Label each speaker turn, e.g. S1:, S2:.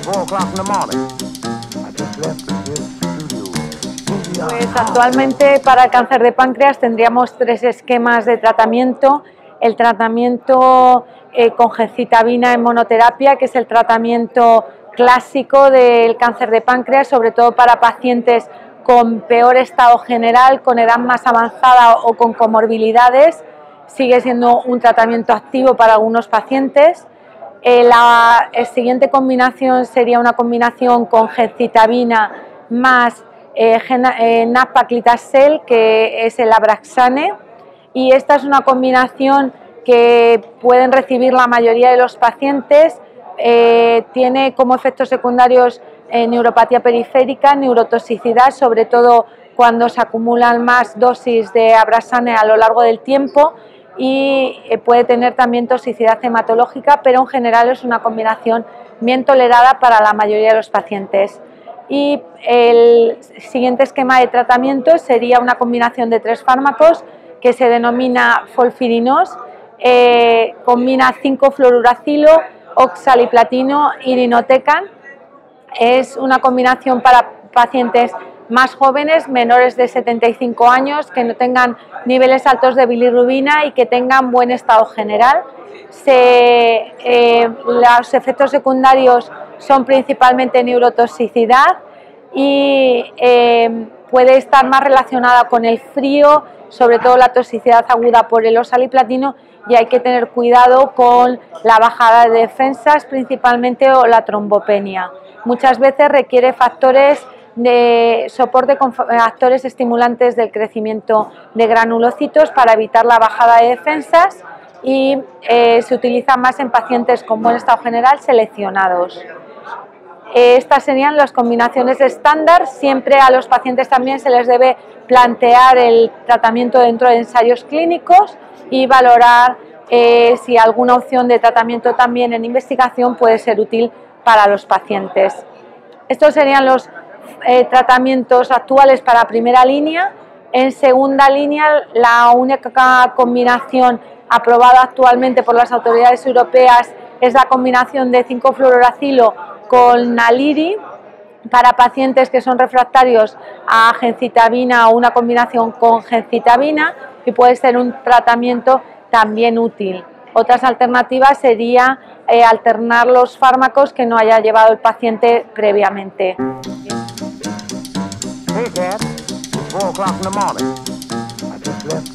S1: Pues actualmente para el cáncer de páncreas tendríamos tres esquemas de tratamiento. El tratamiento con gemcitabina en monoterapia, que es el tratamiento clásico del cáncer de páncreas, sobre todo para pacientes con peor estado general, con edad más avanzada o con comorbilidades. Sigue siendo un tratamiento activo para algunos pacientes. La siguiente combinación sería una combinación con gemcitabina más nab-paclitaxel, que es el Abraxane, y esta es una combinación que pueden recibir la mayoría de los pacientes. Tiene como efectos secundarios neuropatía periférica, neurotoxicidad, sobre todo cuando se acumulan más dosis de Abraxane a lo largo del tiempo, y puede tener también toxicidad hematológica, pero en general es una combinación bien tolerada para la mayoría de los pacientes. Y el siguiente esquema de tratamiento sería una combinación de tres fármacos que se denomina folfirinos. Combina 5-fluoruracilo, oxaliplatino, irinotecan. Es una combinación para pacientes más jóvenes, menores de 75 años, que no tengan niveles altos de bilirrubina y que tengan buen estado general. Los efectos secundarios son principalmente neurotoxicidad y puede estar más relacionada con el frío, sobre todo la toxicidad aguda por el oxaliplatino, y hay que tener cuidado con la bajada de defensas principalmente o la trombopenia. Muchas veces requiere factores de soporte con factores estimulantes del crecimiento de granulocitos para evitar la bajada de defensas, y se utiliza más en pacientes con buen estado general seleccionados. Estas serían las combinaciones estándar. Siempre a los pacientes también se les debe plantear el tratamiento dentro de ensayos clínicos y valorar si alguna opción de tratamiento también en investigación puede ser útil para los pacientes. Estos serían los tratamientos actuales para primera línea. En segunda línea, la única combinación aprobada actualmente por las autoridades europeas es la combinación de 5-fluoruracilo con naliri para pacientes que son refractarios a gemcitabina o una combinación con gemcitabina, y puede ser un tratamiento también útil. Otras alternativas sería alternar los fármacos que no haya llevado el paciente previamente.
S2: Hey, Dad, it's 4 o'clock in the morning. I just left